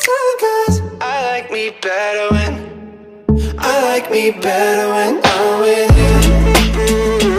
Cause I like me better when I'm with you.